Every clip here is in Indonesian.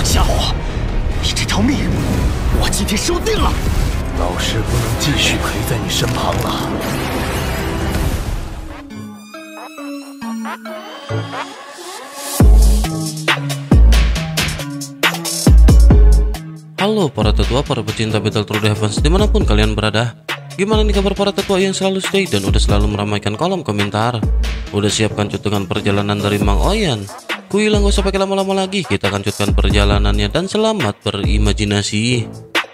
家伙，你这条命，我今天收定了。 老师不能继续陪在你身旁了。 Halo para tetua, para pecinta Battle Through the Heavens dimanapun kalian berada. Gimana nih kabar para tetua yang selalu stay dan udah selalu meramaikan kolom komentar? Udah siapkan cutungan perjalanan dari Mang Oyan? Kuilang gak usah pakai lama-lama lagi, kita akan cutkan perjalanannya dan selamat berimajinasi.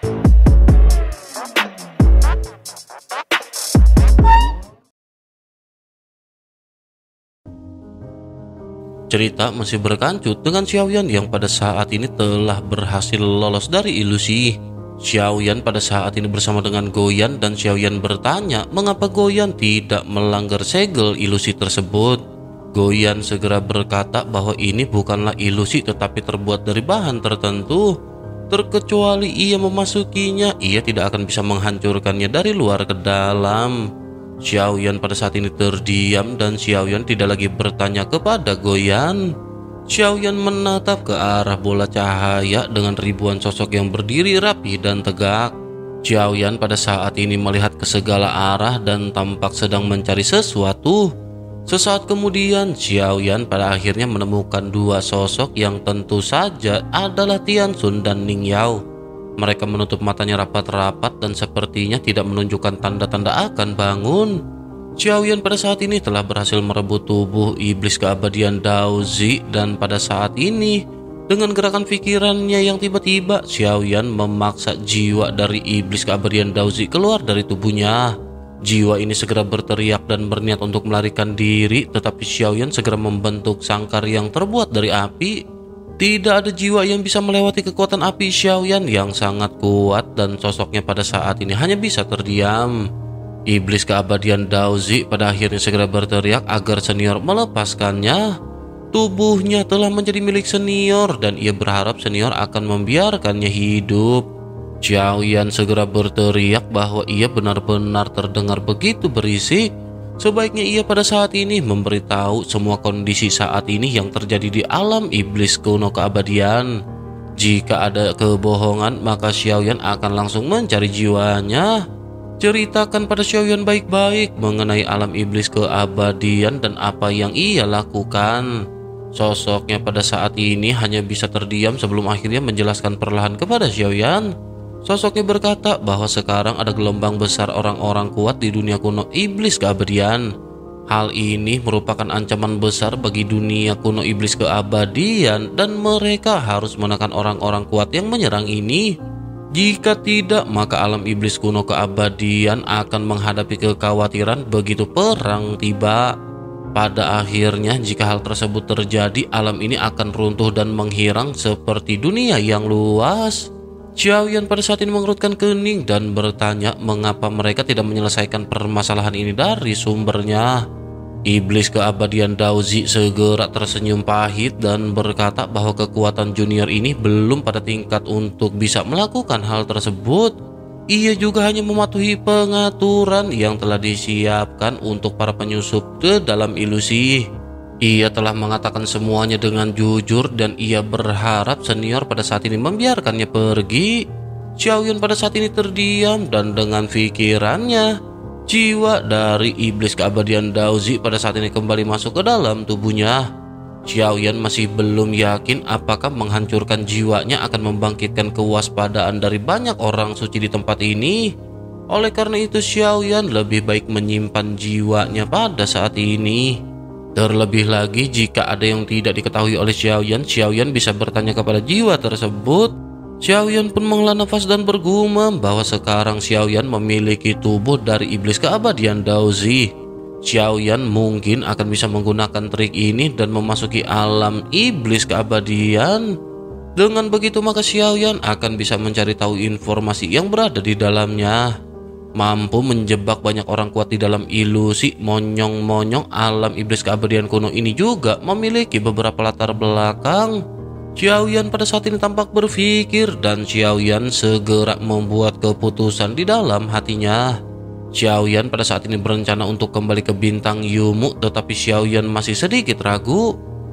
Cerita masih berkancut dengan Xiaoyan yang pada saat ini telah berhasil lolos dari ilusi. Xiaoyan pada saat ini bersama dengan Goyan dan Xiaoyan bertanya mengapa Goyan tidak melanggar segel ilusi tersebut. Goyan segera berkata bahwa ini bukanlah ilusi tetapi terbuat dari bahan tertentu. Terkecuali ia memasukinya, ia tidak akan bisa menghancurkannya dari luar ke dalam. Xiaoyan pada saat ini terdiam dan Xiaoyan tidak lagi bertanya kepada Goyan. Xiaoyan menatap ke arah bola cahaya dengan ribuan sosok yang berdiri rapi dan tegak. Xiaoyan pada saat ini melihat ke segala arah dan tampak sedang mencari sesuatu. Sesaat kemudian Xiaoyan pada akhirnya menemukan dua sosok yang tentu saja adalah Tianxun dan Ning Yao. Mereka menutup matanya rapat-rapat dan sepertinya tidak menunjukkan tanda-tanda akan bangun. Xiaoyan pada saat ini telah berhasil merebut tubuh iblis keabadian Daozi dan pada saat ini dengan gerakan pikirannya yang tiba-tiba Xiaoyan memaksa jiwa dari iblis keabadian Daozi keluar dari tubuhnya. Jiwa ini segera berteriak dan berniat untuk melarikan diri, tetapi Xiaoyan segera membentuk sangkar yang terbuat dari api. Tidak ada jiwa yang bisa melewati kekuatan api Xiaoyan yang sangat kuat dan sosoknya pada saat ini hanya bisa terdiam. Iblis keabadian Daozi pada akhirnya segera berteriak agar senior melepaskannya. Tubuhnya telah menjadi milik senior dan ia berharap senior akan membiarkannya hidup. Xiaoyan segera berteriak bahwa ia benar-benar terdengar begitu berisik. Sebaiknya ia pada saat ini memberitahu semua kondisi saat ini yang terjadi di alam iblis kuno keabadian. Jika ada kebohongan maka Xiaoyan akan langsung mencari jiwanya. Ceritakan pada Xiaoyan baik-baik mengenai alam iblis keabadian dan apa yang ia lakukan. Sosoknya pada saat ini hanya bisa terdiam sebelum akhirnya menjelaskan perlahan kepada Xiaoyan. Sosoknya berkata bahwa sekarang ada gelombang besar orang-orang kuat di dunia kuno iblis keabadian. Hal ini merupakan ancaman besar bagi dunia kuno iblis keabadian dan mereka harus menekan orang-orang kuat yang menyerang ini. Jika tidak, maka alam iblis kuno keabadian akan menghadapi kekhawatiran begitu perang tiba. Pada akhirnya, jika hal tersebut terjadi, alam ini akan runtuh dan menghilang seperti dunia yang luas. Xiaoyan pada saat ini mengerutkan kening dan bertanya mengapa mereka tidak menyelesaikan permasalahan ini dari sumbernya. Iblis keabadian Daozi segera tersenyum pahit dan berkata bahwa kekuatan junior ini belum pada tingkat untuk bisa melakukan hal tersebut. Ia juga hanya mematuhi pengaturan yang telah disiapkan untuk para penyusup ke dalam ilusi. Ia telah mengatakan semuanya dengan jujur dan ia berharap senior pada saat ini membiarkannya pergi. Xiaoyan pada saat ini terdiam dan dengan pikirannya, jiwa dari iblis keabadian Daozi pada saat ini kembali masuk ke dalam tubuhnya. Xiaoyan masih belum yakin apakah menghancurkan jiwanya akan membangkitkan kewaspadaan dari banyak orang suci di tempat ini. Oleh karena itu Xiaoyan lebih baik menyimpan jiwanya pada saat ini. Terlebih lagi jika ada yang tidak diketahui oleh Xiaoyan, Xiaoyan bisa bertanya kepada jiwa tersebut. Xiaoyan pun menghela nafas dan bergumam bahwa sekarang Xiaoyan memiliki tubuh dari iblis keabadian Daozi. Xiaoyan mungkin akan bisa menggunakan trik ini dan memasuki alam iblis keabadian. Dengan begitu maka Xiaoyan akan bisa mencari tahu informasi yang berada di dalamnya. Mampu menjebak banyak orang kuat di dalam ilusi. Monyong-monyong alam iblis keabadian kuno ini juga memiliki beberapa latar belakang. Xiaoyan pada saat ini tampak berpikir dan Xiaoyan segera membuat keputusan di dalam hatinya. Xiaoyan pada saat ini berencana untuk kembali ke bintang Yumu, tetapi Xiaoyan masih sedikit ragu.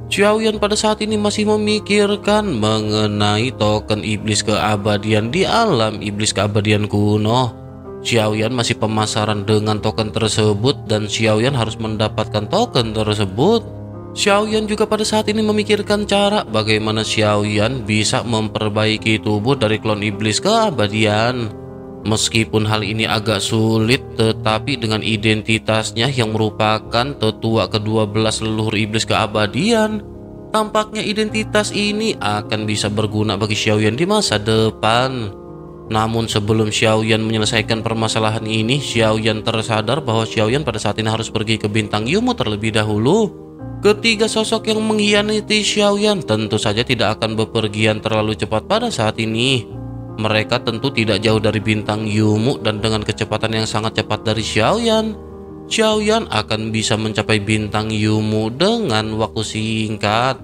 Xiaoyan pada saat ini masih memikirkan mengenai token iblis keabadian di alam iblis keabadian kuno. Xiaoyan masih pemasaran dengan token tersebut dan Xiaoyan harus mendapatkan token tersebut. Xiaoyan juga pada saat ini memikirkan cara bagaimana Xiaoyan bisa memperbaiki tubuh dari klon iblis keabadian. Meskipun hal ini agak sulit, tetapi dengan identitasnya yang merupakan tetua ke-12 leluhur iblis keabadian, tampaknya identitas ini akan bisa berguna bagi Xiaoyan di masa depan. Namun sebelum Xiaoyan menyelesaikan permasalahan ini, Xiaoyan tersadar bahwa Xiaoyan pada saat ini harus pergi ke bintang Yumu terlebih dahulu. Ketiga sosok yang mengkhianati Xiaoyan tentu saja tidak akan bepergian terlalu cepat pada saat ini. Mereka tentu tidak jauh dari bintang Yumu dan dengan kecepatan yang sangat cepat dari Xiaoyan, Xiaoyan akan bisa mencapai bintang Yumu dengan waktu singkat.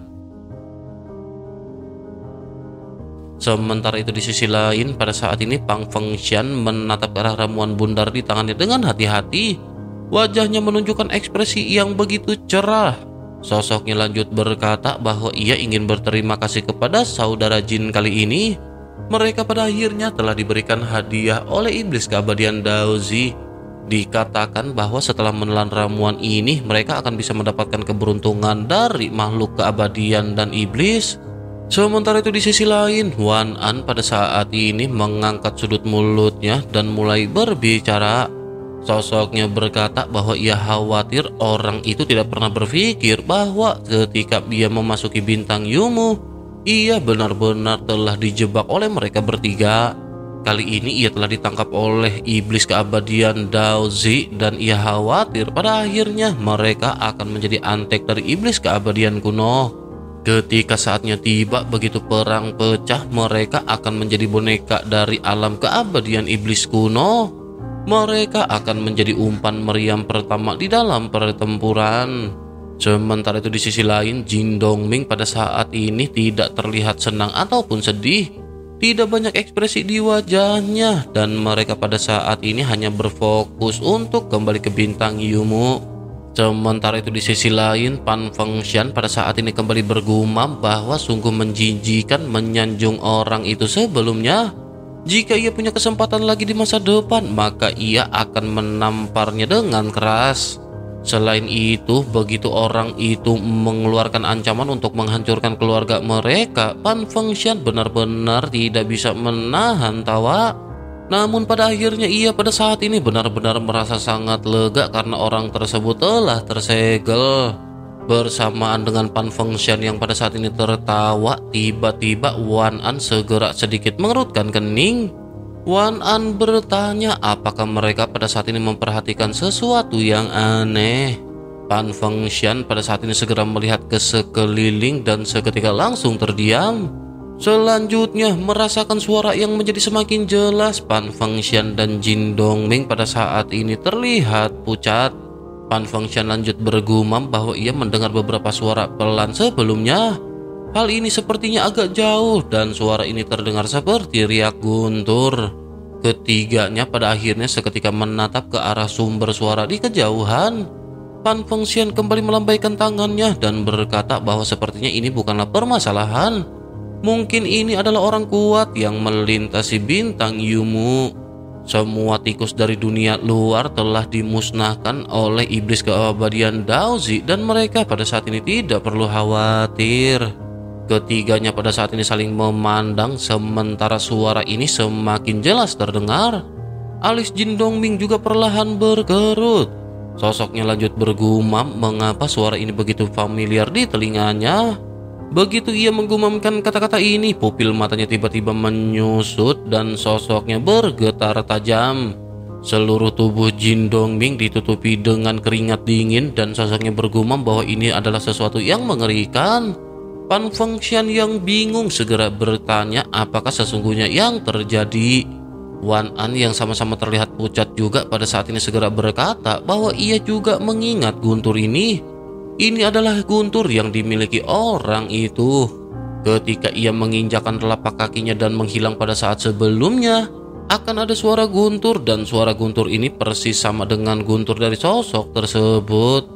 Sementara itu di sisi lain, pada saat ini Pang Fengshan menatap ke arah ramuan bundar di tangannya dengan hati-hati. Wajahnya menunjukkan ekspresi yang begitu cerah. Sosoknya lanjut berkata bahwa ia ingin berterima kasih kepada saudara jin kali ini. Mereka pada akhirnya telah diberikan hadiah oleh iblis keabadian Daozi. Dikatakan bahwa setelah menelan ramuan ini, mereka akan bisa mendapatkan keberuntungan dari makhluk keabadian dan iblis. Sementara itu di sisi lain, Wan An pada saat ini mengangkat sudut mulutnya dan mulai berbicara. Sosoknya berkata bahwa ia khawatir orang itu tidak pernah berpikir bahwa ketika dia memasuki bintang Yumu, ia benar-benar telah dijebak oleh mereka bertiga. Kali ini ia telah ditangkap oleh iblis keabadian Daozi dan ia khawatir pada akhirnya mereka akan menjadi antek dari iblis keabadian kuno. Ketika saatnya tiba, begitu perang pecah, mereka akan menjadi boneka dari alam keabadian iblis kuno. Mereka akan menjadi umpan meriam pertama di dalam pertempuran. Sementara itu di sisi lain, Jin Dongming pada saat ini tidak terlihat senang ataupun sedih. Tidak banyak ekspresi di wajahnya dan mereka pada saat ini hanya berfokus untuk kembali ke bintang Yumu. Sementara itu di sisi lain, Pan Fengshan pada saat ini kembali bergumam bahwa sungguh menjijikan menyanjung orang itu sebelumnya. Jika ia punya kesempatan lagi di masa depan, maka ia akan menamparnya dengan keras. Selain itu, begitu orang itu mengeluarkan ancaman untuk menghancurkan keluarga mereka, Pan Fengshan benar-benar tidak bisa menahan tawa. Namun pada akhirnya ia pada saat ini benar-benar merasa sangat lega karena orang tersebut telah tersegel. Bersamaan dengan Pan Fengshan yang pada saat ini tertawa, tiba-tiba Wan An segera sedikit mengerutkan kening. Wan An bertanya apakah mereka pada saat ini memperhatikan sesuatu yang aneh. Pan Fengshan pada saat ini segera melihat ke sekeliling dan seketika langsung terdiam. Selanjutnya merasakan suara yang menjadi semakin jelas. Pan Fengshan dan Jin Dongming pada saat ini terlihat pucat. Pan Fengshan lanjut bergumam bahwa ia mendengar beberapa suara pelan sebelumnya. Hal ini sepertinya agak jauh dan suara ini terdengar seperti riak guntur. Ketiganya pada akhirnya seketika menatap ke arah sumber suara di kejauhan. Pan Fengshan kembali melambaikan tangannya dan berkata bahwa sepertinya ini bukanlah permasalahan. Mungkin ini adalah orang kuat yang melintasi bintang Yumu. Semua tikus dari dunia luar telah dimusnahkan oleh iblis keabadian Daozi dan mereka pada saat ini tidak perlu khawatir. Ketiganya pada saat ini saling memandang sementara suara ini semakin jelas terdengar. Alis Jin Dongming juga perlahan berkerut. Sosoknya lanjut bergumam mengapa suara ini begitu familiar di telinganya. Begitu ia menggumamkan kata-kata ini, pupil matanya tiba-tiba menyusut dan sosoknya bergetar tajam. Seluruh tubuh Jin Dongming ditutupi dengan keringat dingin dan sosoknya bergumam bahwa ini adalah sesuatu yang mengerikan. Pan Fengshan yang bingung segera bertanya apakah sesungguhnya yang terjadi. Wan An yang sama-sama terlihat pucat juga pada saat ini segera berkata bahwa ia juga mengingat guntur ini. Ini adalah guntur yang dimiliki orang itu. Ketika ia menginjakkan telapak kakinya dan menghilang pada saat sebelumnya, akan ada suara guntur dan suara guntur ini persis sama dengan guntur dari sosok tersebut.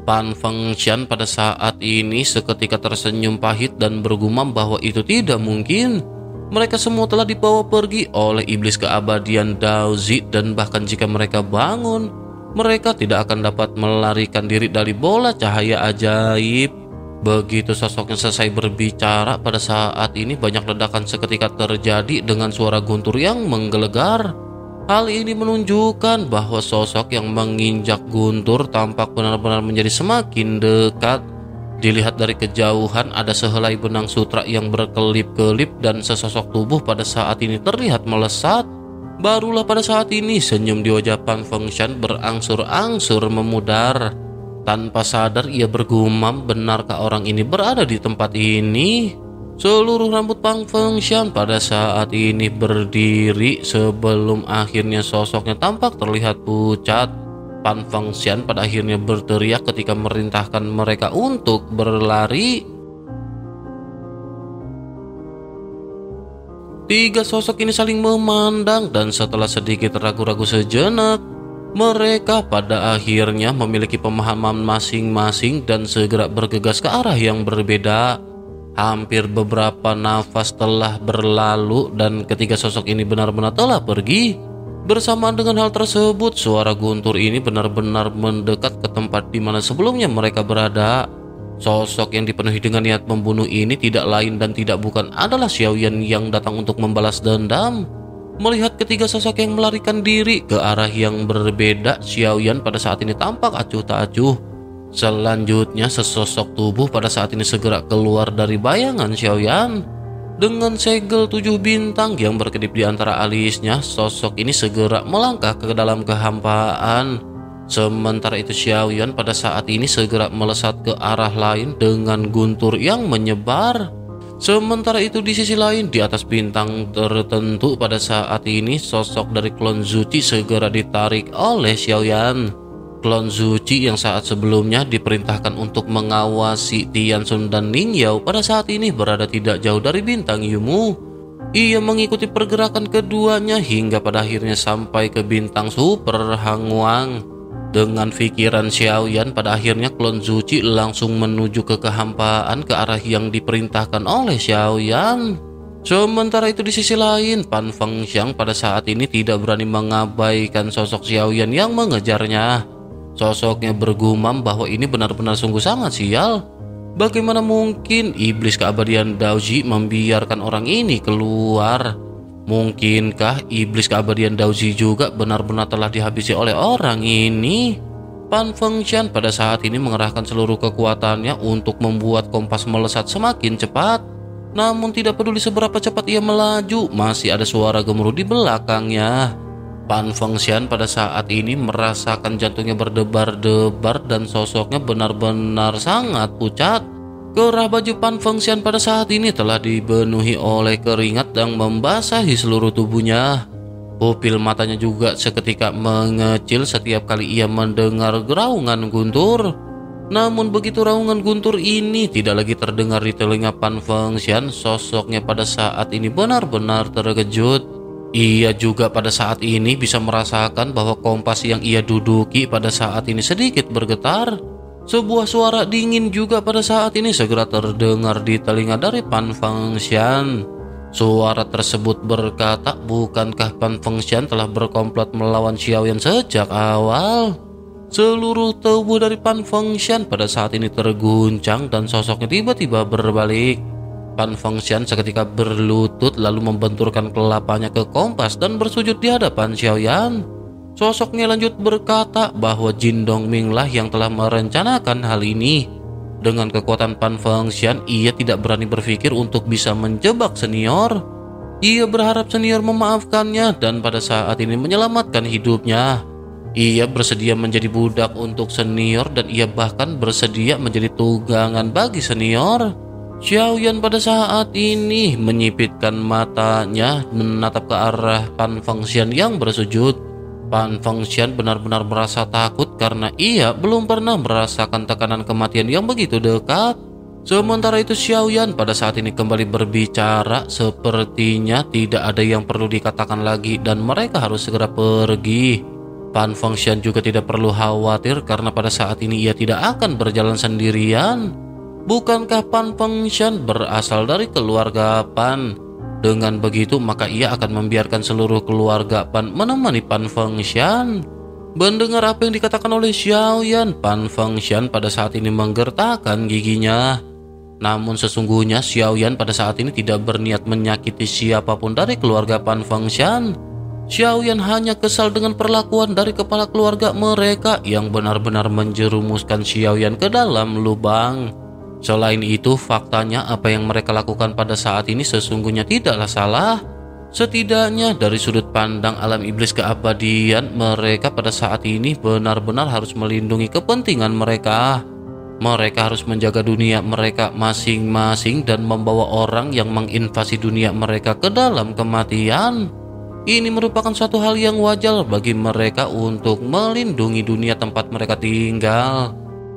Pan Fengshan pada saat ini seketika tersenyum pahit dan bergumam bahwa itu tidak mungkin. Mereka semua telah dibawa pergi oleh iblis keabadian Daozi, dan bahkan jika mereka bangun, mereka tidak akan dapat melarikan diri dari bola cahaya ajaib. Begitu sosoknya selesai berbicara, pada saat ini banyak ledakan seketika terjadi dengan suara guntur yang menggelegar. Hal ini menunjukkan bahwa sosok yang menginjak guntur tampak benar-benar menjadi semakin dekat. Dilihat dari kejauhan, ada sehelai benang sutra yang berkelip-kelip dan sesosok tubuh pada saat ini terlihat melesat. Barulah pada saat ini senyum di wajah Pan Fengshan berangsur-angsur memudar. Tanpa sadar ia bergumam, benarkah orang ini berada di tempat ini? Seluruh rambut Pan Fengshan pada saat ini berdiri sebelum akhirnya sosoknya tampak terlihat pucat. Pan Fengshan pada akhirnya berteriak ketika merintahkan mereka untuk berlari. Tiga sosok ini saling memandang dan setelah sedikit ragu-ragu sejenak, mereka pada akhirnya memiliki pemahaman masing-masing dan segera bergegas ke arah yang berbeda. Hampir beberapa nafas telah berlalu dan ketiga sosok ini benar-benar telah pergi. Bersamaan dengan hal tersebut, suara guntur ini benar-benar mendekat ke tempat di mana sebelumnya mereka berada. Sosok yang dipenuhi dengan niat membunuh ini tidak lain dan tidak bukan adalah Xiaoyan yang datang untuk membalas dendam. Melihat ketiga sosok yang melarikan diri ke arah yang berbeda, Xiaoyan pada saat ini tampak acuh tak acuh. Selanjutnya sesosok tubuh pada saat ini segera keluar dari bayangan Xiaoyan. Dengan segel 7 bintang yang berkedip di antara alisnya, sosok ini segera melangkah ke dalam kehampaan. Sementara itu Xiaoyan pada saat ini segera melesat ke arah lain dengan guntur yang menyebar. Sementara itu di sisi lain, di atas bintang tertentu pada saat ini sosok dari klon Zuchi segera ditarik oleh Xiaoyan. Klon Zuchi yang saat sebelumnya diperintahkan untuk mengawasi Tianxun dan Ning Yao pada saat ini berada tidak jauh dari bintang Yumu. Ia mengikuti pergerakan keduanya hingga pada akhirnya sampai ke bintang Super Hangwang. Dengan pikiran Xiaoyan, pada akhirnya klon Zuchi langsung menuju ke kehampaan ke arah yang diperintahkan oleh Xiaoyan. Sementara itu di sisi lain, Pan Fengshan pada saat ini tidak berani mengabaikan sosok Xiaoyan yang mengejarnya. Sosoknya bergumam bahwa ini benar-benar sungguh sangat sial. Bagaimana mungkin iblis keabadian Daozi membiarkan orang ini keluar? Mungkinkah iblis keabadian Daozi juga benar-benar telah dihabisi oleh orang ini? Pan Fengshan pada saat ini mengerahkan seluruh kekuatannya untuk membuat kompas melesat semakin cepat. Namun tidak peduli seberapa cepat ia melaju, masih ada suara gemuruh di belakangnya. Pan Fengshan pada saat ini merasakan jantungnya berdebar-debar dan sosoknya benar-benar sangat pucat. Kerah baju Pan Fengshan pada saat ini telah dipenuhi oleh keringat yang membasahi seluruh tubuhnya. Pupil matanya juga seketika mengecil setiap kali ia mendengar geraungan guntur. Namun begitu raungan guntur ini tidak lagi terdengar di telinga Pan Fengshan, sosoknya pada saat ini benar-benar terkejut. Ia juga pada saat ini bisa merasakan bahwa kompas yang ia duduki pada saat ini sedikit bergetar. Sebuah suara dingin juga pada saat ini segera terdengar di telinga dari Pan Fengshan. Suara tersebut berkata, bukankah Pan Fengshan telah berkomplot melawan Xiaoyan sejak awal? Seluruh tubuh dari Pan Fengshan pada saat ini terguncang dan sosoknya tiba-tiba berbalik. Pan Fengshan seketika berlutut lalu membenturkan kelapanya ke kompas dan bersujud di hadapan Xiaoyan. Sosoknya lanjut berkata bahwa Jin Dongming lah yang telah merencanakan hal ini. Dengan kekuatan Pan Fengshan, ia tidak berani berpikir untuk bisa menjebak senior. Ia berharap senior memaafkannya dan pada saat ini menyelamatkan hidupnya. Ia bersedia menjadi budak untuk senior dan ia bahkan bersedia menjadi tunggangan bagi senior. Xiaoyan pada saat ini menyipitkan matanya menatap ke arah Pan Fengshan yang bersujud. Pan Fengshan benar-benar merasa takut karena ia belum pernah merasakan tekanan kematian yang begitu dekat. Sementara itu Xiaoyan pada saat ini kembali berbicara, sepertinya tidak ada yang perlu dikatakan lagi dan mereka harus segera pergi. Pan Fengshan juga tidak perlu khawatir karena pada saat ini ia tidak akan berjalan sendirian. Bukankah Pan Fengshan berasal dari keluarga Pan? Dengan begitu maka ia akan membiarkan seluruh keluarga Pan menemani Pan Fengshan. Mendengar apa yang dikatakan oleh Xiaoyan, Pan Fengshan pada saat ini menggertakkan giginya. Namun sesungguhnya Xiaoyan pada saat ini tidak berniat menyakiti siapapun dari keluarga Pan Fengshan. Xiaoyan hanya kesal dengan perlakuan dari kepala keluarga mereka yang benar-benar menjerumuskan Xiaoyan ke dalam lubang. Selain itu, faktanya apa yang mereka lakukan pada saat ini sesungguhnya tidaklah salah. Setidaknya dari sudut pandang alam iblis keabadian, mereka pada saat ini benar-benar harus melindungi kepentingan mereka. Mereka harus menjaga dunia mereka masing-masing dan membawa orang yang menginvasi dunia mereka ke dalam kematian. Ini merupakan suatu hal yang wajar bagi mereka untuk melindungi dunia tempat mereka tinggal.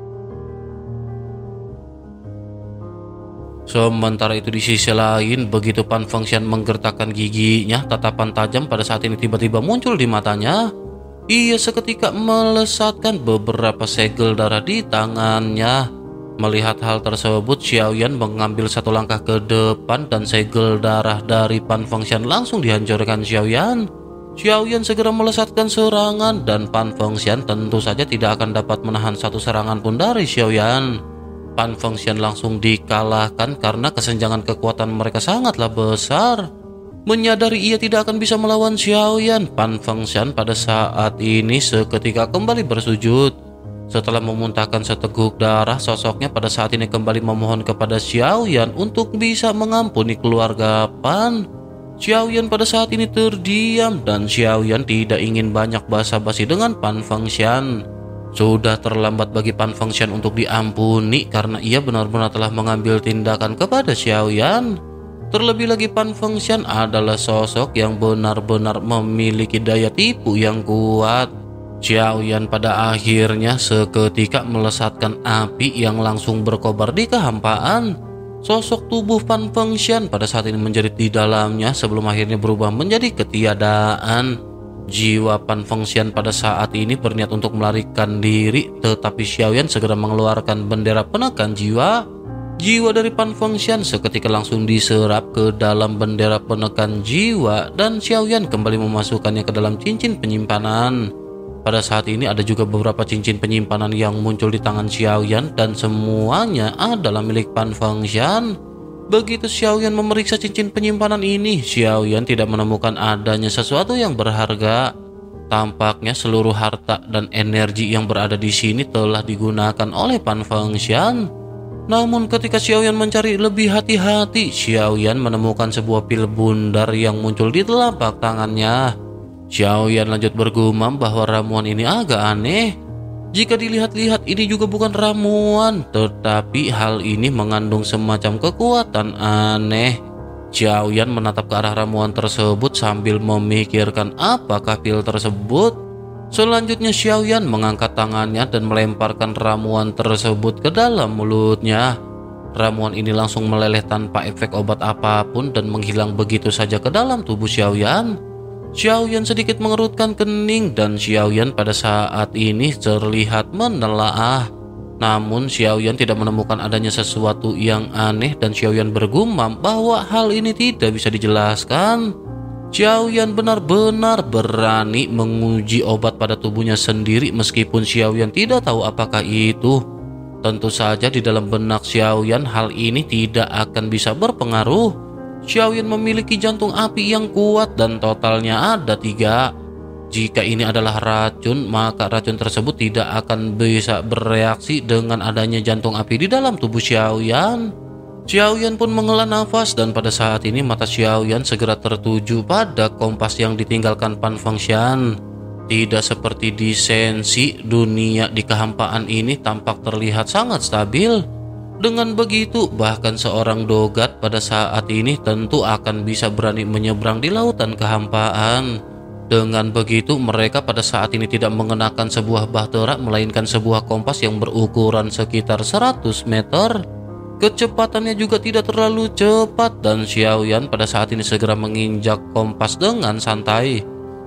Sementara itu di sisi lain, begitu Pan Fengshan menggertakkan giginya, tatapan tajam pada saat ini tiba-tiba muncul di matanya. Ia seketika melesatkan beberapa segel darah di tangannya. Melihat hal tersebut, Xiaoyan mengambil satu langkah ke depan dan segel darah dari Pan Fengshan langsung dihancurkan Xiaoyan. Xiaoyan segera melesatkan serangan dan Pan Fengshan tentu saja tidak akan dapat menahan satu serangan pun dari Xiaoyan. Pan Fengshan langsung dikalahkan karena kesenjangan kekuatan mereka sangatlah besar. Menyadari ia tidak akan bisa melawan Xiaoyan, Pan Fengshan pada saat ini seketika kembali bersujud. Setelah memuntahkan seteguk darah, sosoknya pada saat ini kembali memohon kepada Xiaoyan untuk bisa mengampuni keluarga Pan. Xiaoyan pada saat ini terdiam dan Xiaoyan tidak ingin banyak basa-basi dengan Pan Fengshan. Sudah terlambat bagi Pan Fengshan untuk diampuni karena ia benar-benar telah mengambil tindakan kepada Xiaoyan. Terlebih lagi Pan Fengshan adalah sosok yang benar-benar memiliki daya tipu yang kuat. Xiaoyan pada akhirnya seketika melesatkan api yang langsung berkobar di kehampaan. Sosok tubuh Pan Fengshan pada saat ini menjadi di dalamnya sebelum akhirnya berubah menjadi ketiadaan. Jiwa Pan Fengshan pada saat ini berniat untuk melarikan diri, tetapi Xiaoyan segera mengeluarkan bendera penekan jiwa. Jiwa dari Pan Fengshan seketika langsung diserap ke dalam bendera penekan jiwa dan Xiaoyan kembali memasukkannya ke dalam cincin penyimpanan. Pada saat ini ada juga beberapa cincin penyimpanan yang muncul di tangan Xiaoyan dan semuanya adalah milik Pan Fengshan. Begitu Xiaoyan memeriksa cincin penyimpanan ini, Xiaoyan tidak menemukan adanya sesuatu yang berharga. Tampaknya seluruh harta dan energi yang berada di sini telah digunakan oleh Pan Fengshan. Namun ketika Xiaoyan mencari lebih hati-hati, Xiaoyan menemukan sebuah pil bundar yang muncul di telapak tangannya. Xiaoyan lanjut bergumam bahwa ramuan ini agak aneh. Jika dilihat-lihat ini juga bukan ramuan, tetapi hal ini mengandung semacam kekuatan aneh. Xiaoyan menatap ke arah ramuan tersebut sambil memikirkan apakah pil tersebut. Selanjutnya Xiaoyan mengangkat tangannya dan melemparkan ramuan tersebut ke dalam mulutnya. Ramuan ini langsung meleleh tanpa efek obat apapun dan menghilang begitu saja ke dalam tubuh Xiaoyan. Xiaoyan sedikit mengerutkan kening dan Xiaoyan pada saat ini terlihat menelaah. Namun Xiaoyan tidak menemukan adanya sesuatu yang aneh dan Xiaoyan bergumam bahwa hal ini tidak bisa dijelaskan. Xiaoyan benar-benar berani menguji obat pada tubuhnya sendiri meskipun Xiaoyan tidak tahu apakah itu. Tentu saja di dalam benak Xiaoyan hal ini tidak akan bisa berpengaruh. Xiaoyan memiliki jantung api yang kuat dan totalnya ada 3. Jika ini adalah racun, maka racun tersebut tidak akan bisa bereaksi dengan adanya jantung api di dalam tubuh Xiaoyan. Xiaoyan pun menghela nafas dan pada saat ini mata Xiaoyan segera tertuju pada kompas yang ditinggalkan Pan Fengshan. Tidak seperti di Sensi, dunia di kehampaan ini tampak terlihat sangat stabil. Dengan begitu, bahkan seorang dogat pada saat ini tentu akan bisa berani menyeberang di lautan kehampaan. Dengan begitu, mereka pada saat ini tidak mengenakan sebuah bahtera, melainkan sebuah kompas yang berukuran sekitar 100 meter. Kecepatannya juga tidak terlalu cepat dan Xiaoyan pada saat ini segera menginjak kompas dengan santai.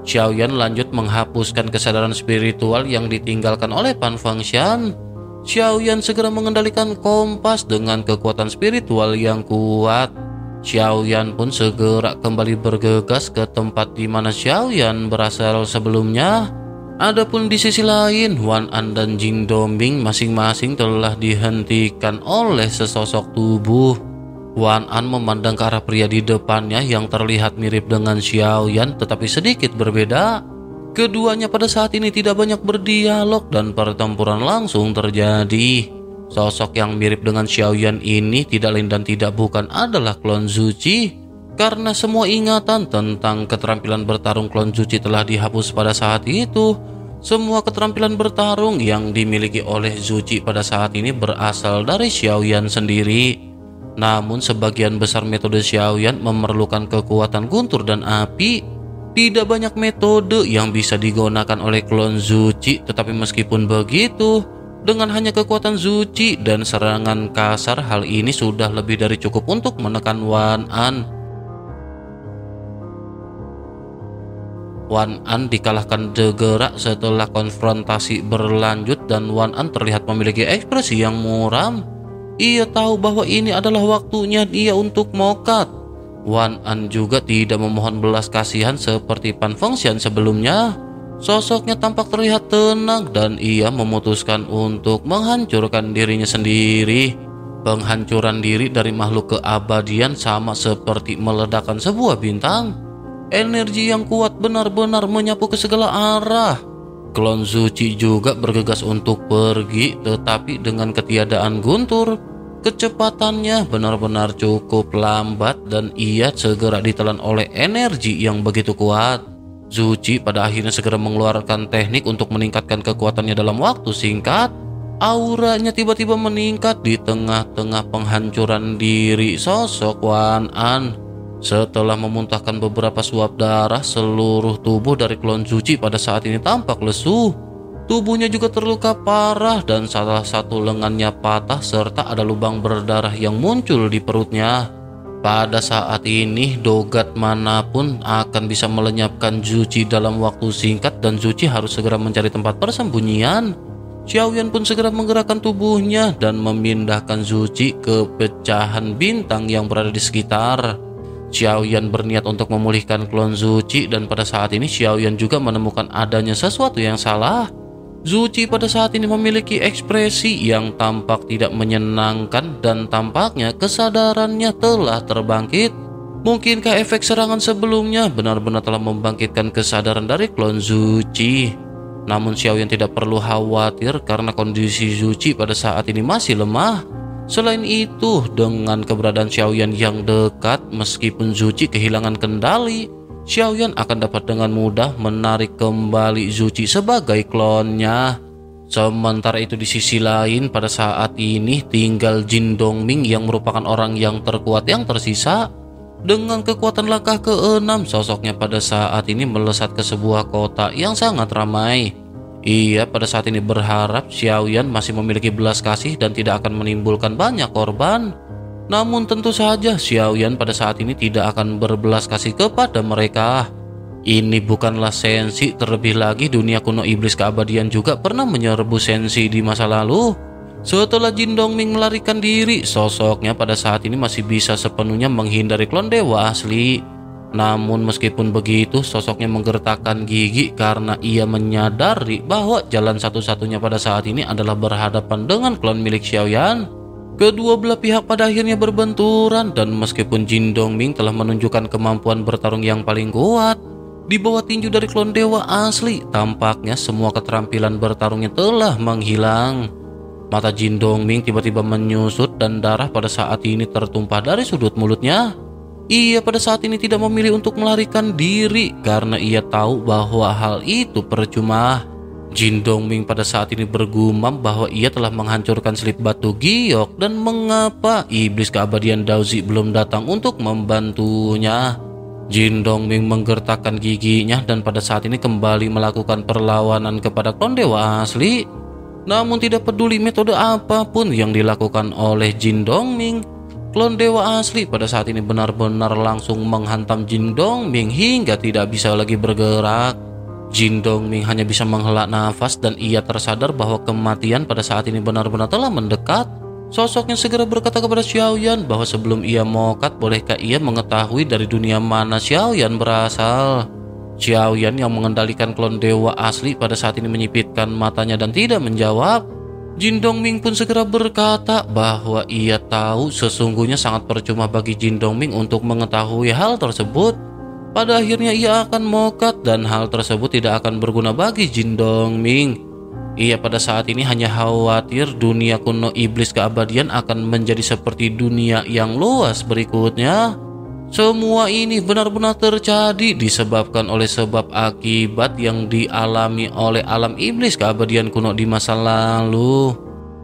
Xiaoyan lanjut menghapuskan kesadaran spiritual yang ditinggalkan oleh Pan Fengxian. Xiaoyan segera mengendalikan kompas dengan kekuatan spiritual yang kuat. Xiaoyan pun segera kembali bergegas ke tempat di mana Xiaoyan berasal sebelumnya. Adapun di sisi lain, Wan An dan Jin Dongbing masing-masing telah dihentikan oleh sesosok tubuh. Wan An memandang ke arah pria di depannya yang terlihat mirip dengan Xiaoyan tetapi sedikit berbeda. Keduanya pada saat ini tidak banyak berdialog dan pertempuran langsung terjadi. Sosok yang mirip dengan Xiaoyan ini tidak lain dan tidak bukan adalah klon Zuci. Karena semua ingatan tentang keterampilan bertarung klon Zuci telah dihapus pada saat itu. Semua keterampilan bertarung yang dimiliki oleh Zuci pada saat ini berasal dari Xiaoyan sendiri. Namun sebagian besar metode Xiaoyan memerlukan kekuatan guntur dan api. Tidak banyak metode yang bisa digunakan oleh klon Zuci, tetapi meskipun begitu, dengan hanya kekuatan Zuci dan serangan kasar, hal ini sudah lebih dari cukup untuk menekan Wan An. Wan An dikalahkan degerak setelah konfrontasi berlanjut dan Wan An terlihat memiliki ekspresi yang muram. Ia tahu bahwa ini adalah waktunya dia untuk mokat. Wan An juga tidak memohon belas kasihan seperti Pan Fengxian sebelumnya. Sosoknya tampak terlihat tenang dan ia memutuskan untuk menghancurkan dirinya sendiri. Penghancuran diri dari makhluk keabadian sama seperti meledakkan sebuah bintang. Energi yang kuat benar-benar menyapu ke segala arah. Klon Zuci juga bergegas untuk pergi, tetapi dengan ketiadaan guntur, kecepatannya benar-benar cukup lambat dan ia segera ditelan oleh energi yang begitu kuat. Zuci pada akhirnya segera mengeluarkan teknik untuk meningkatkan kekuatannya dalam waktu singkat. Auranya tiba-tiba meningkat di tengah-tengah penghancuran diri sosok Wan An. Setelah memuntahkan beberapa suap darah, seluruh tubuh dari klon Zuci pada saat ini tampak lesu. Tubuhnya juga terluka parah dan salah satu lengannya patah serta ada lubang berdarah yang muncul di perutnya. Pada saat ini, dogat manapun akan bisa melenyapkan Zuci dalam waktu singkat dan Zuci harus segera mencari tempat persembunyian. Xiaoyan pun segera menggerakkan tubuhnya dan memindahkan Zuci ke pecahan bintang yang berada di sekitar. Xiaoyan berniat untuk memulihkan klon Zuci dan pada saat ini Xiaoyan juga menemukan adanya sesuatu yang salah. Zuci pada saat ini memiliki ekspresi yang tampak tidak menyenangkan dan tampaknya kesadarannya telah terbangkit. Mungkinkah efek serangan sebelumnya benar-benar telah membangkitkan kesadaran dari klon Zuci? Namun Xiaoyan tidak perlu khawatir karena kondisi Zuci pada saat ini masih lemah. Selain itu, dengan keberadaan Xiaoyan yang dekat, meskipun Zuci kehilangan kendali, Xiaoyan akan dapat dengan mudah menarik kembali Zuci sebagai klonnya. Sementara itu di sisi lain, pada saat ini tinggal Jin Dongbing yang merupakan orang yang terkuat yang tersisa. Dengan kekuatan langkah ke-6, sosoknya pada saat ini melesat ke sebuah kota yang sangat ramai. Ia pada saat ini berharap Xiaoyan masih memiliki belas kasih dan tidak akan menimbulkan banyak korban. Namun tentu saja Xiaoyan pada saat ini tidak akan berbelas kasih kepada mereka. Ini bukanlah Senshi, terlebih lagi dunia kuno iblis keabadian juga pernah menyerbu Senshi di masa lalu. Setelah Jin Dongbing melarikan diri, sosoknya pada saat ini masih bisa sepenuhnya menghindari klon dewa asli. Namun meskipun begitu, sosoknya menggertakkan gigi karena ia menyadari bahwa jalan satu-satunya pada saat ini adalah berhadapan dengan klon milik Xiaoyan. Kedua belah pihak pada akhirnya berbenturan dan meskipun Jin Dongbing telah menunjukkan kemampuan bertarung yang paling kuat, di bawah tinju dari klon dewa asli, tampaknya semua keterampilan bertarungnya telah menghilang. Mata Jin Dongbing tiba-tiba menyusut dan darah pada saat ini tertumpah dari sudut mulutnya. Ia pada saat ini tidak memilih untuk melarikan diri karena ia tahu bahwa hal itu percuma. Jin Dongbing pada saat ini bergumam bahwa ia telah menghancurkan selip batu giok dan mengapa iblis keabadian Daozi belum datang untuk membantunya. Jin Dongbing menggertakkan giginya dan pada saat ini kembali melakukan perlawanan kepada klon dewa asli. Namun tidak peduli metode apapun yang dilakukan oleh Jin Dongbing, Klon dewa asli pada saat ini benar-benar langsung menghantam Jin Dongming hingga tidak bisa lagi bergerak. Jin Dongming hanya bisa menghela nafas dan ia tersadar bahwa kematian pada saat ini benar-benar telah mendekat. Sosoknya segera berkata kepada Xiaoyan bahwa sebelum ia mokat, bolehkah ia mengetahui dari dunia mana Xiaoyan berasal. Xiaoyan yang mengendalikan klon dewa asli pada saat ini menyipitkan matanya dan tidak menjawab. Jin Dongming pun segera berkata bahwa ia tahu sesungguhnya sangat percuma bagi Jin Dongming untuk mengetahui hal tersebut. Pada akhirnya ia akan mokat dan hal tersebut tidak akan berguna bagi Jin Dongming. Ia pada saat ini hanya khawatir dunia kuno iblis keabadian akan menjadi seperti dunia yang luas berikutnya. Semua ini benar-benar terjadi disebabkan oleh sebab akibat yang dialami oleh alam iblis keabadian kuno di masa lalu.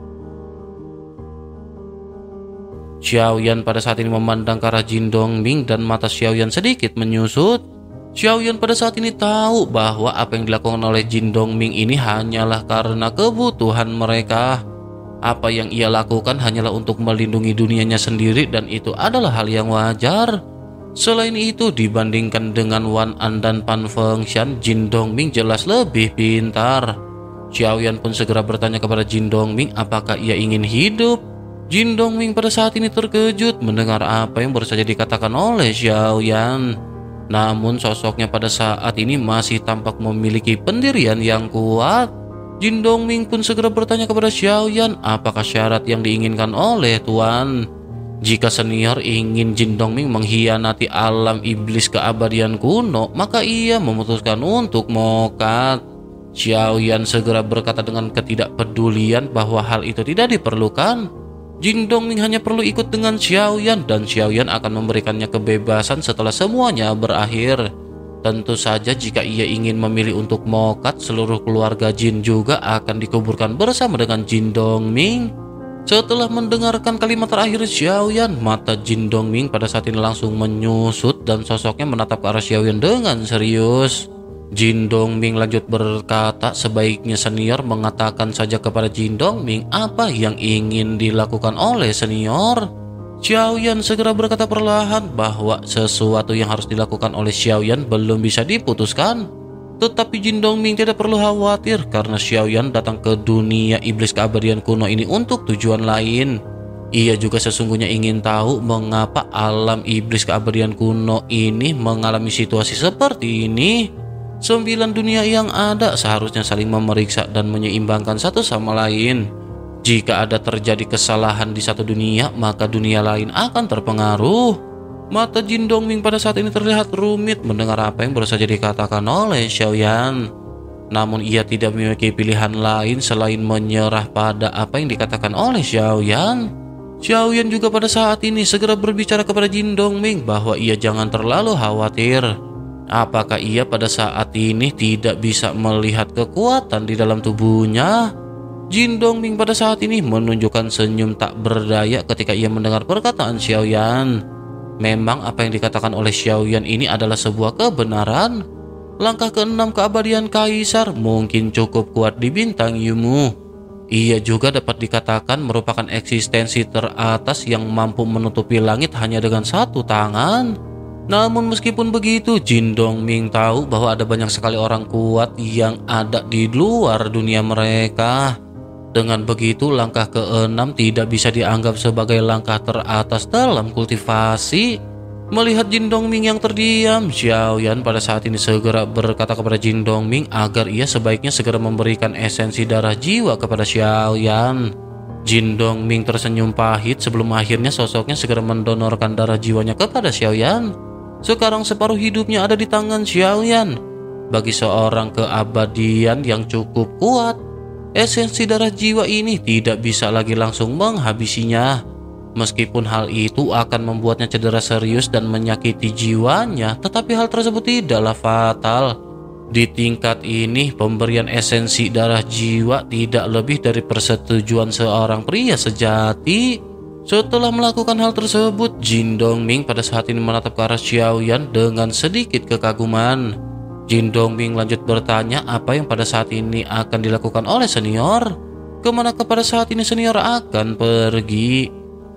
Xiaoyan pada saat ini memandang ke arah Jin Dongming dan mata Xiaoyan sedikit menyusut. Xiaoyan pada saat ini tahu bahwa apa yang dilakukan oleh Jin Dongming ini hanyalah karena kebutuhan mereka. Apa yang ia lakukan hanyalah untuk melindungi dunianya sendiri dan itu adalah hal yang wajar. Selain itu, dibandingkan dengan Wan An dan Pan Fengshan, Jin Dongming jelas lebih pintar. Xiaoyan pun segera bertanya kepada Jin Dongming apakah ia ingin hidup. Jin Dongming pada saat ini terkejut mendengar apa yang baru saja dikatakan oleh Xiaoyan. Namun sosoknya pada saat ini masih tampak memiliki pendirian yang kuat. Jin Dongming pun segera bertanya kepada Xiaoyan apakah syarat yang diinginkan oleh Tuan. Jika senior ingin Jin Dongming mengkhianati alam iblis keabadian kuno, maka ia memutuskan untuk mokat. Xiaoyan segera berkata dengan ketidakpedulian bahwa hal itu tidak diperlukan. Jin Dongming hanya perlu ikut dengan Xiaoyan dan Xiaoyan akan memberikannya kebebasan setelah semuanya berakhir. Tentu saja jika ia ingin memilih untuk mokat, seluruh keluarga Jin juga akan dikuburkan bersama dengan Jin Dongming. Setelah mendengarkan kalimat terakhir Xiaoyan, mata Jin Dongming pada saat ini langsung menyusut dan sosoknya menatap ke arah Xiaoyan dengan serius. Jin Dongming lanjut berkata sebaiknya senior mengatakan saja kepada Jin Dongming apa yang ingin dilakukan oleh senior. Xiaoyan segera berkata perlahan bahwa sesuatu yang harus dilakukan oleh Xiaoyan belum bisa diputuskan. Tetapi Jin Dongming tidak perlu khawatir karena Xiaoyan datang ke dunia iblis keabadian kuno ini untuk tujuan lain. Ia juga sesungguhnya ingin tahu mengapa alam iblis keabadian kuno ini mengalami situasi seperti ini. 9 dunia yang ada seharusnya saling memeriksa dan menyeimbangkan satu sama lain. Jika ada terjadi kesalahan di satu dunia, maka dunia lain akan terpengaruh. Mata Jin Dongming pada saat ini terlihat rumit mendengar apa yang baru saja dikatakan oleh Xiaoyan. Namun ia tidak memiliki pilihan lain selain menyerah pada apa yang dikatakan oleh Xiaoyan. Xiaoyan juga pada saat ini segera berbicara kepada Jin Dongming bahwa ia jangan terlalu khawatir. Apakah ia pada saat ini tidak bisa melihat kekuatan di dalam tubuhnya? Jin Dongming pada saat ini menunjukkan senyum tak berdaya ketika ia mendengar perkataan Xiaoyan. Memang apa yang dikatakan oleh Xiaoyan ini adalah sebuah kebenaran. Langkah ke-6 keabadian Kaisar mungkin cukup kuat di bintang Yumu. Ia juga dapat dikatakan merupakan eksistensi teratas yang mampu menutupi langit hanya dengan satu tangan. Namun meskipun begitu, Jin Dongming tahu bahwa ada banyak sekali orang kuat yang ada di luar dunia mereka. Dengan begitu, langkah ke-6 tidak bisa dianggap sebagai langkah teratas dalam kultivasi. Melihat Jin Dongming yang terdiam, Xiaoyan pada saat ini segera berkata kepada Jin Dongming agar ia sebaiknya segera memberikan esensi darah jiwa kepada Xiaoyan. Jin Dongming tersenyum pahit sebelum akhirnya sosoknya segera mendonorkan darah jiwanya kepada Xiaoyan. Sekarang separuh hidupnya ada di tangan Xiaoyan. Bagi seorang keabadian yang cukup kuat, esensi darah jiwa ini tidak bisa lagi langsung menghabisinya. Meskipun hal itu akan membuatnya cedera serius dan menyakiti jiwanya, tetapi hal tersebut tidaklah fatal. Di tingkat ini, pemberian esensi darah jiwa tidak lebih dari persetujuan seorang pria sejati. Setelah melakukan hal tersebut, Jin Dongming pada saat ini menatap ke arah Xiaoyan dengan sedikit kekaguman. Jin Dongming lanjut bertanya apa yang pada saat ini akan dilakukan oleh senior. Kemana pada saat ini senior akan pergi?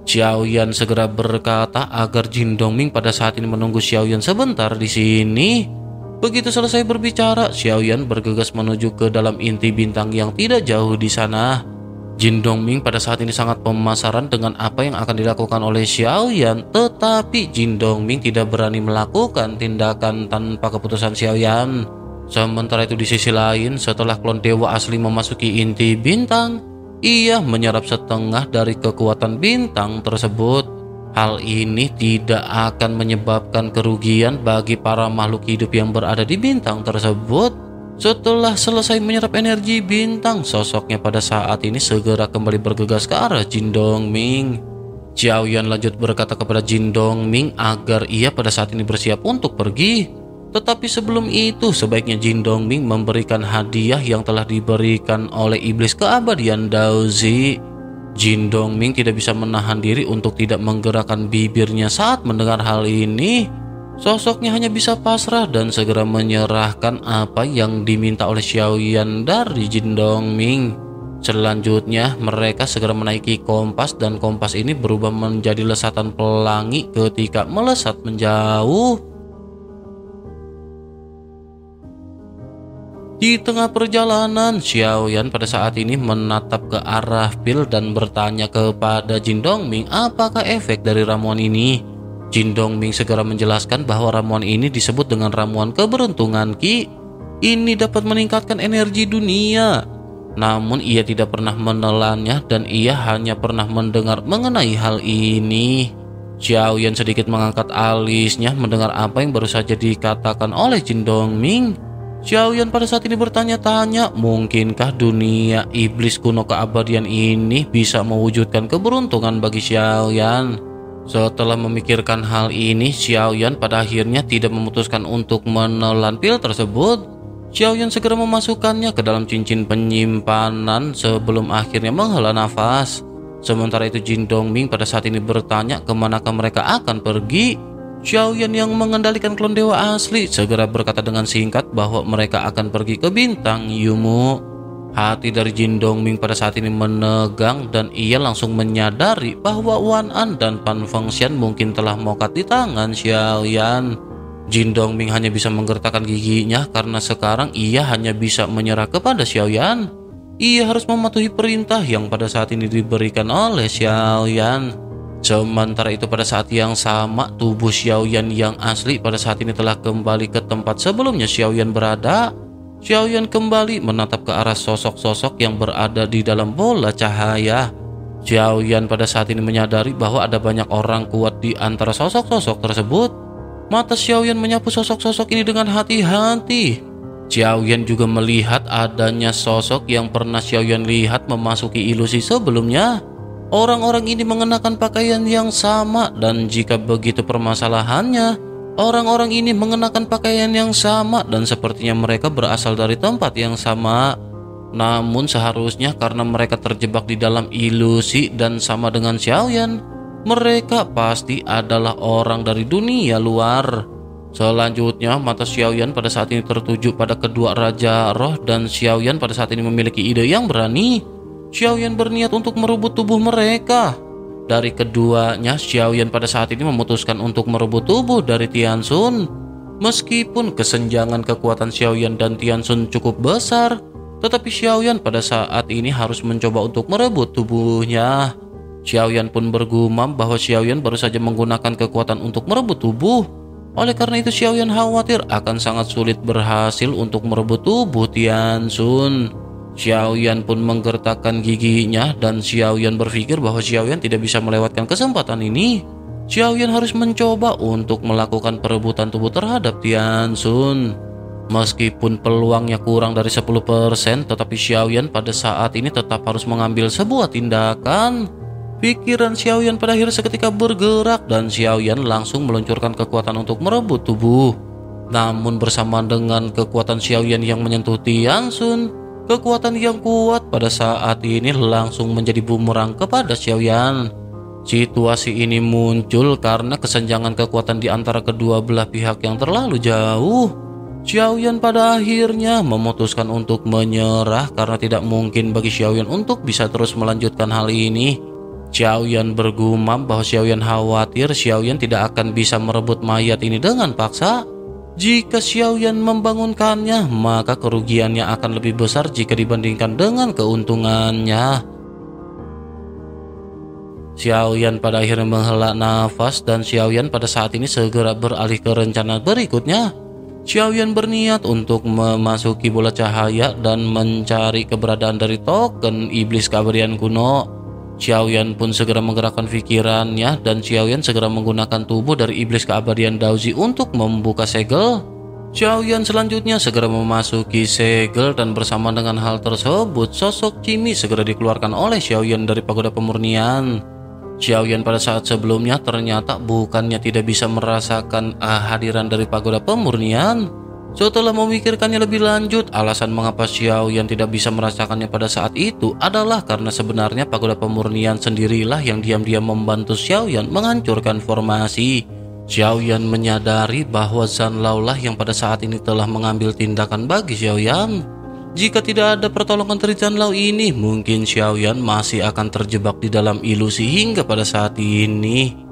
Xiaoyan segera berkata agar Jin Dongming pada saat ini menunggu Xiaoyan sebentar di sini. Begitu selesai berbicara, Xiaoyan bergegas menuju ke dalam inti bintang yang tidak jauh di sana. Jin Dongming pada saat ini sangat penasaran dengan apa yang akan dilakukan oleh Xiaoyan, tetapi Jin Dongming tidak berani melakukan tindakan tanpa keputusan Xiaoyan. Sementara itu di sisi lain, setelah klon dewa asli memasuki inti bintang, ia menyerap setengah dari kekuatan bintang tersebut. Hal ini tidak akan menyebabkan kerugian bagi para makhluk hidup yang berada di bintang tersebut. Setelah selesai menyerap energi bintang, sosoknya pada saat ini segera kembali bergegas ke arah Jin Dongming. Xiaoyan lanjut berkata kepada Jin Dongming agar ia pada saat ini bersiap untuk pergi. Tetapi sebelum itu, sebaiknya Jin Dongming memberikan hadiah yang telah diberikan oleh iblis keabadian Daozi. Jin Dongming tidak bisa menahan diri untuk tidak menggerakkan bibirnya saat mendengar hal ini. Sosoknya hanya bisa pasrah dan segera menyerahkan apa yang diminta oleh Xiaoyan dari Jin Dongming. Selanjutnya, mereka segera menaiki kompas dan kompas ini berubah menjadi lesatan pelangi ketika melesat menjauh. Di tengah perjalanan, Xiaoyan pada saat ini menatap ke arah pil dan bertanya kepada Jin Dongming apakah efek dari ramuan ini. Jin Dongming segera menjelaskan bahwa ramuan ini disebut dengan ramuan keberuntungan Ki. Ini dapat meningkatkan energi dunia. Namun ia tidak pernah menelannya dan ia hanya pernah mendengar mengenai hal ini. Xiaoyan sedikit mengangkat alisnya mendengar apa yang baru saja dikatakan oleh Jin Dongming. Xiaoyan pada saat ini bertanya-tanya, mungkinkah dunia iblis kuno keabadian ini bisa mewujudkan keberuntungan bagi Xiaoyan? Setelah memikirkan hal ini, Xiaoyan pada akhirnya tidak memutuskan untuk menelan pil tersebut. Xiaoyan segera memasukkannya ke dalam cincin penyimpanan sebelum akhirnya menghela nafas. Sementara itu Jin Dongming pada saat ini bertanya kemanakah mereka akan pergi. Xiaoyan yang mengendalikan klon dewa asli segera berkata dengan singkat bahwa mereka akan pergi ke bintang Yumu. Hati dari Jin Dongming pada saat ini menegang dan ia langsung menyadari bahwa Wan An dan Pan Fengxian mungkin telah mokat di tangan Xiaoyan. Jin Dongming hanya bisa menggertakkan giginya karena sekarang ia hanya bisa menyerah kepada Xiaoyan. Ia harus mematuhi perintah yang pada saat ini diberikan oleh Xiaoyan. Sementara itu pada saat yang sama, tubuh Xiaoyan yang asli pada saat ini telah kembali ke tempat sebelumnya Xiaoyan berada. Xiaoyan kembali menatap ke arah sosok-sosok yang berada di dalam bola cahaya. Xiaoyan pada saat ini menyadari bahwa ada banyak orang kuat di antara sosok-sosok tersebut. Mata Xiaoyan menyapu sosok-sosok ini dengan hati-hati. Xiaoyan juga melihat adanya sosok yang pernah Xiaoyan lihat memasuki ilusi sebelumnya. Orang-orang ini mengenakan pakaian yang sama dan jika begitu permasalahannya, orang-orang ini mengenakan pakaian yang sama dan sepertinya mereka berasal dari tempat yang sama. Namun seharusnya karena mereka terjebak di dalam ilusi dan sama dengan Xiaoyan, mereka pasti adalah orang dari dunia luar. Selanjutnya, mata Xiaoyan pada saat ini tertuju pada kedua Raja Roh dan Xiaoyan pada saat ini memiliki ide yang berani. Xiaoyan berniat untuk merebut tubuh mereka. Dari keduanya, Xiaoyan pada saat ini memutuskan untuk merebut tubuh dari Tianxun. Meskipun kesenjangan kekuatan Xiaoyan dan Tianxun cukup besar, tetapi Xiaoyan pada saat ini harus mencoba untuk merebut tubuhnya. Xiaoyan pun bergumam bahwa Xiaoyan baru saja menggunakan kekuatan untuk merebut tubuh. Oleh karena itu Xiaoyan khawatir akan sangat sulit berhasil untuk merebut tubuh Tianxun. Xiaoyan pun menggertakkan giginya dan Xiaoyan berpikir bahwa Xiaoyan tidak bisa melewatkan kesempatan ini. Xiaoyan harus mencoba untuk melakukan perebutan tubuh terhadap Tianxun. Meskipun peluangnya kurang dari 10%, tetapi Xiaoyan pada saat ini tetap harus mengambil sebuah tindakan. Pikiran Xiaoyan pada akhirnya seketika bergerak dan Xiaoyan langsung meluncurkan kekuatan untuk merebut tubuh. Namun bersamaan dengan kekuatan Xiaoyan yang menyentuh Tianxun, kekuatan yang kuat pada saat ini langsung menjadi bumerang kepada Xiaoyan. Situasi ini muncul karena kesenjangan kekuatan di antara kedua belah pihak yang terlalu jauh. Xiaoyan pada akhirnya memutuskan untuk menyerah karena tidak mungkin bagi Xiaoyan untuk bisa terus melanjutkan hal ini. Xiaoyan bergumam bahwa Xiaoyan khawatir Xiaoyan tidak akan bisa merebut mayat ini dengan paksa. Jika Xiaoyan membangunkannya, maka kerugiannya akan lebih besar jika dibandingkan dengan keuntungannya. Xiaoyan pada akhirnya menghela nafas dan Xiaoyan pada saat ini segera beralih ke rencana berikutnya. Xiaoyan berniat untuk memasuki bola cahaya dan mencari keberadaan dari token iblis keabadian kuno. Xiaoyan pun segera menggerakkan pikirannya dan Xiaoyan segera menggunakan tubuh dari iblis keabadian Daozi untuk membuka segel. Xiaoyan selanjutnya segera memasuki segel dan bersama dengan hal tersebut, sosok Cimi segera dikeluarkan oleh Xiaoyan dari pagoda pemurnian. Xiaoyan pada saat sebelumnya ternyata bukannya tidak bisa merasakan kehadiran dari pagoda pemurnian. Setelah memikirkannya lebih lanjut, alasan mengapa Xiaoyan tidak bisa merasakannya pada saat itu adalah karena sebenarnya pagoda pemurnian sendirilah yang diam-diam membantu Xiaoyan menghancurkan formasi. Xiaoyan menyadari bahwa Zanlao lah yang pada saat ini telah mengambil tindakan bagi Xiaoyan. Jika tidak ada pertolongan dari Zanlao ini, mungkin Xiaoyan masih akan terjebak di dalam ilusi hingga pada saat ini.